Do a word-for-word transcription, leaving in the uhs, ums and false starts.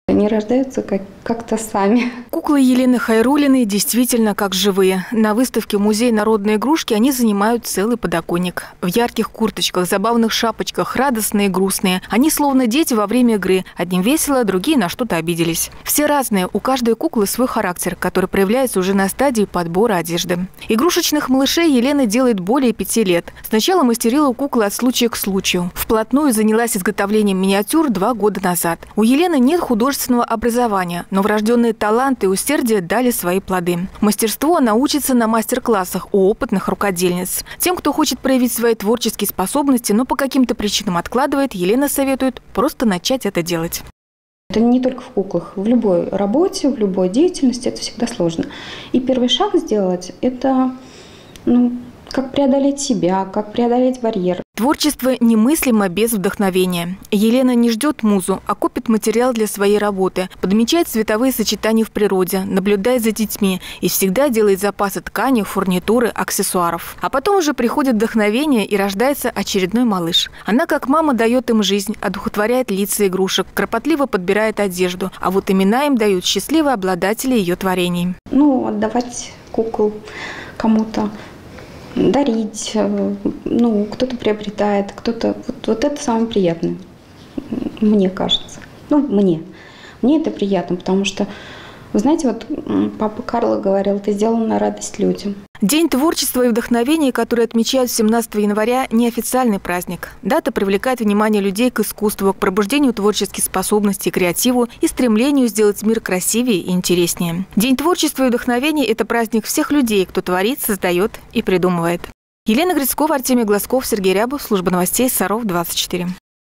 Они рождаются как- как-то сами. Куклы Елены Хайруллиной действительно как живые. На выставке «Музей народной игрушки» они занимают целый подоконник. В ярких курточках, забавных шапочках, радостные и грустные. Они словно дети во время игры. Одним весело, другие на что-то обиделись. Все разные, у каждой куклы свой характер, который проявляется уже на стадии подбора одежды. Игрушечных малышей Елена делает более пяти лет. Сначала мастерила куклы от случая к случаю. Вплотную занялась изготовлением миниатюр два года назад. У Елены нет художественного образования, но врожденные таланты и усердие дали свои плоды. Мастерству она учится на мастер-классах у опытных рукодельниц. Тем, кто хочет проявить свои творческие способности, но по каким-то причинам откладывает, Елена советует просто начать это делать. Это не только в куклах, в любой работе, в любой деятельности это всегда сложно. И первый шаг сделать – это ну, как преодолеть себя, как преодолеть барьер. Творчество немыслимо без вдохновения. Елена не ждет музу, а копит материал для своей работы, подмечает цветовые сочетания в природе, наблюдает за детьми и всегда делает запасы ткани, фурнитуры, аксессуаров. А потом уже приходит вдохновение и рождается очередной малыш. Она как мама дает им жизнь, одухотворяет лица игрушек, кропотливо подбирает одежду, а вот имена им дают счастливые обладатели ее творений. Ну, отдавать кукол кому-то, дарить, ну, кто-то приобретает, кто-то… Вот, вот это самое приятное, мне кажется. Ну, мне. Мне это приятно, потому что, вы знаете, вот папа Карло говорил, ты сделал на радость людям. День творчества и вдохновения, который отмечают семнадцатого января, неофициальный праздник. Дата привлекает внимание людей к искусству, к пробуждению творческих способностей, креативу и стремлению сделать мир красивее и интереснее. День творчества и вдохновения – это праздник всех людей, кто творит, создает и придумывает. Елена Грицкова, Артемий Глазков, Сергей Рябов, служба новостей Саров двадцать четыре.